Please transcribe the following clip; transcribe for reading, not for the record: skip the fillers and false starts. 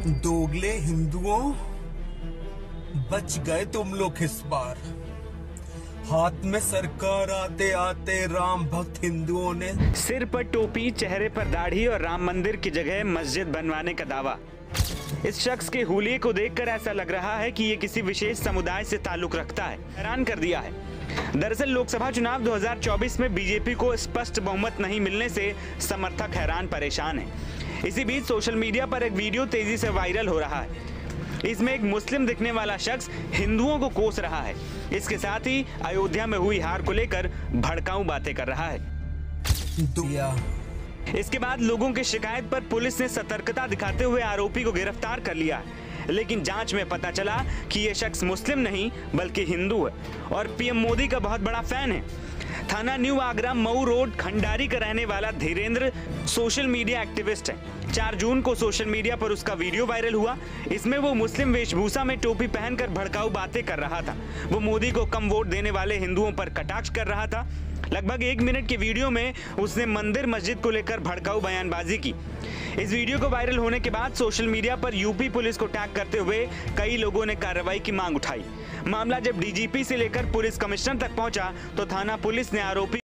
दोगले हिंदुओं, बच गए तुम लोग इस बार। हाथ में सरकार आते आते राम भक्त हिंदुओं ने सिर पर टोपी, चेहरे पर दाढ़ी और राम मंदिर की जगह मस्जिद बनवाने का दावा। इस शख्स के हुलिये को देखकर ऐसा लग रहा है कि ये किसी विशेष समुदाय से ताल्लुक रखता है। हैरान कर दिया है। दरअसल लोकसभा चुनाव 2024 में बीजेपी को स्पष्ट बहुमत नहीं मिलने से समर्थक हैरान परेशान हैं। इसी बीच सोशल मीडिया पर एक वीडियो तेजी से वायरल हो रहा है। इसमें एक मुस्लिम दिखने वाला शख्स हिंदुओं को कोस रहा है। इसके साथ ही अयोध्या में हुई हार को लेकर भड़काऊ बातें कर रहा है। इसके बाद लोगों की शिकायत पर पुलिस ने सतर्कता दिखाते हुए आरोपी को गिरफ्तार कर लिया, लेकिन जांच में पता चला कि ये शख्स मुस्लिम नहीं बल्कि हिंदू है और पीएम मोदी का बहुत बड़ा फैन है। थाना न्यू आगरा मऊ रोड खंडारी का रहने वाला धीरेन्द्र सोशल मीडिया एक्टिविस्ट है। 4 जून को सोशल मीडिया पर उसका वीडियो वायरल हुआ। इसमें वो मुस्लिम वेशभूषा में टोपी पहनकर भड़काऊ बातें कर रहा था। वो मोदी को कम वोट देने वाले हिंदुओं पर कटाक्ष कर रहा था। लगभग 1 मिनट के वीडियो में उसने मंदिर मस्जिद को लेकर भड़काऊ बयानबाजी की। इस वीडियो को वायरल होने के बाद सोशल मीडिया पर यूपी पुलिस को टैग करते हुए कई लोगों ने कार्रवाई की मांग उठाई। मामला जब डीजीपी से लेकर पुलिस कमिश्नर तक पहुंचा तो थाना पुलिस ने आरोपी